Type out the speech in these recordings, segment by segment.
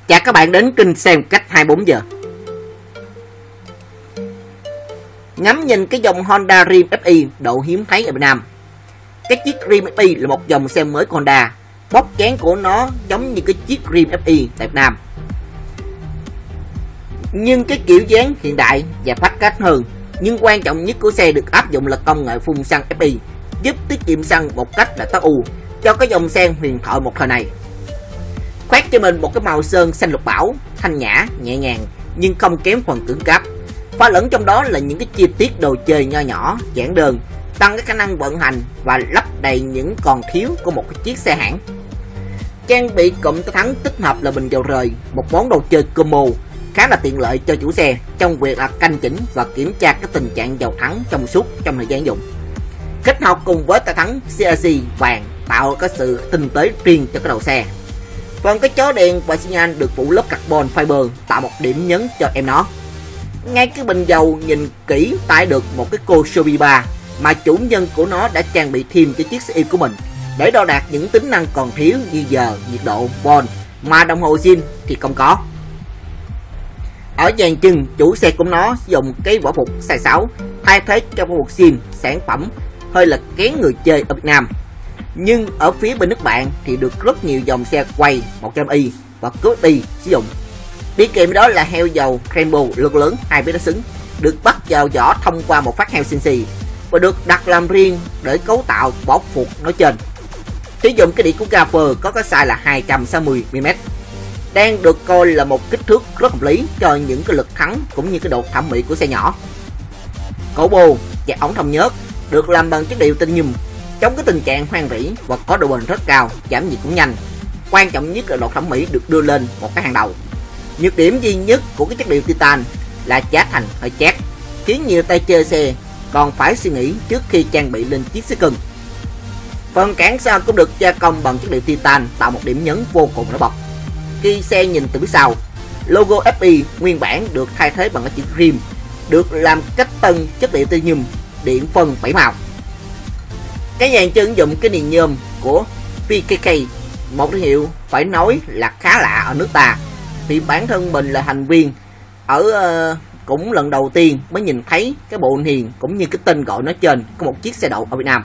Chào các bạn đến kênh xem cách 24 giờ. Ngắm nhìn cái dòng Honda Dream FI độ hiếm thấy ở Việt Nam. Cái chiếc Dream FI là một dòng xe mới của Honda. Bóc dáng của nó giống như cái chiếc Dream FI tại Việt Nam, nhưng cái kiểu dáng hiện đại và phát cách hơn. Nhưng quan trọng nhất của xe được áp dụng là công nghệ phun xăng FI, giúp tiết kiệm xăng một cách là tối ưu cho cái dòng xe huyền thoại một thời này. Khoác cho mình một cái màu sơn xanh lục bảo, thanh nhã, nhẹ nhàng nhưng không kém phần cứng cáp. Pha lẫn trong đó là những cái chi tiết đồ chơi nho nhỏ, giản đơn, tăng cái khả năng vận hành và lấp đầy những còn thiếu của một cái chiếc xe hãng. Trang bị cụm tay thắng tích hợp là bình dầu rời, một món đồ chơi combo khá là tiện lợi cho chủ xe trong việc là canh chỉnh và kiểm tra cái tình trạng dầu thắng trong suốt trong thời gian dùng. Kết hợp cùng với tay thắng CRC vàng tạo cái sự tinh tế riêng cho cái đầu xe. Còn cái chó đèn và xi nhan được phủ lớp carbon fiber tạo một điểm nhấn cho em nó. Ngay cái bình dầu nhìn kỹ tải được một cái cô Sobi 3 mà chủ nhân của nó đã trang bị thêm cho chiếc xe yêu của mình để đo đạt những tính năng còn thiếu như giờ, nhiệt độ, volt mà đồng hồ zin thì không có. Ở dàn chân, chủ xe của nó sử dụng cái vỏ phục size 6 thay thế cho vỏ phục zin sản phẩm hơi là kén người chơi ở Việt Nam. Nhưng ở phía bên nước bạn thì được rất nhiều dòng xe quay 100i và QSI sử dụng. Đi kèm đó là heo dầu Rainbow lực lớn 2 mét xứng, được bắt vào vỏ thông qua một phát heo CNC và được đặt làm riêng để cấu tạo vỏ phục nói trên. Sử dụng cái đĩa của Gaffer có cái size là 260mm, đang được coi là một kích thước rất hợp lý cho những cái lực thắng cũng như cái độ thẩm mỹ của xe nhỏ. Cổ bô và ống thông nhớt được làm bằng chất liệu titanium, chống cái tình trạng hoen rỉ và có độ bền rất cao, giảm nhiệt cũng nhanh. Quan trọng nhất là độ thẩm mỹ được đưa lên một cái hàng đầu. Nhược điểm duy nhất của cái chất liệu titan là giá thành hơi chát, khiến nhiều tay chơi xe còn phải suy nghĩ trước khi trang bị lên chiếc xe cưng. Phần cản sau cũng được gia công bằng chất liệu titan tạo một điểm nhấn vô cùng nổi bật. Khi xe nhìn từ phía sau, logo FI nguyên bản được thay thế bằng cái chữ Dream, được làm cách tân chất liệu titanium điện phân 7 màu. Cái dàn chân ứng dụng cái nền nhôm của PKK, một thương hiệu phải nói là khá lạ ở nước ta, vì bản thân mình là thành viên ở cũng lần đầu tiên mới nhìn thấy cái bộ hiền cũng như cái tên gọi nó trên có một chiếc xe đậu ở Việt Nam.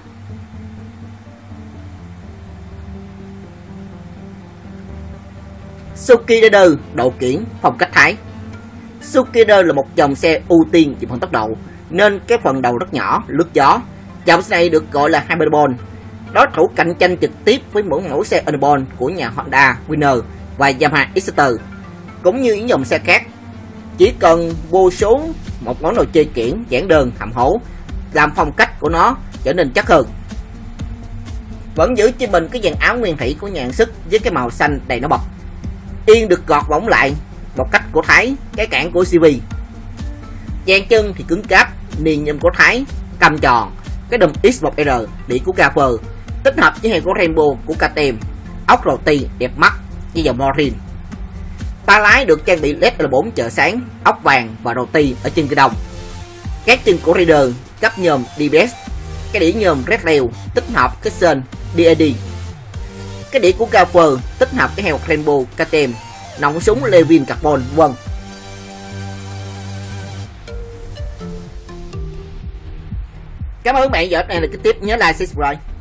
Suzuki Raider độ kiển phong cách Thái. Suzuki Raider là một dòng xe ưu tiên về phần tốc độ nên cái phần đầu rất nhỏ, lướt gió. Dòng xe này được gọi là Hyperbone, đối thủ cạnh tranh trực tiếp với mỗi mẫu xe Underbone của nhà Honda, Winner và Yamaha Exciter, cũng như những dòng xe khác. Chỉ cần vô số một món đồ chơi kiển giản đơn hầm hố làm phong cách của nó trở nên chất hơn. Vẫn giữ cho mình cái dàn áo nguyên thủy của nhà sản xuất với cái màu xanh đầy nổi bật. Yên được gọt bóng lại một cách của Thái, cái cản của CV. Dàn chân thì cứng cáp, niền nhôm của Thái, cằm tròn, cái đùm X1R đĩa của Gaffer tích hợp với heo của Rainbow của KTM, ốc roti đẹp mắt với dòng Morin. Ta lái được trang bị LED L4 chợ sáng, ốc vàng và roti ở chân cơ đồng. Các chân của Raider cấp nhôm DBS, cái đĩa nhôm Red Rail tích hợp cái sên DAD. Cái đĩa của Gaffer tích hợp cái heo Rainbow KTM, nòng súng Levin carbon vân. Cảm ơn các bạn, giờ này là cái tiếp nhớ like subscribe.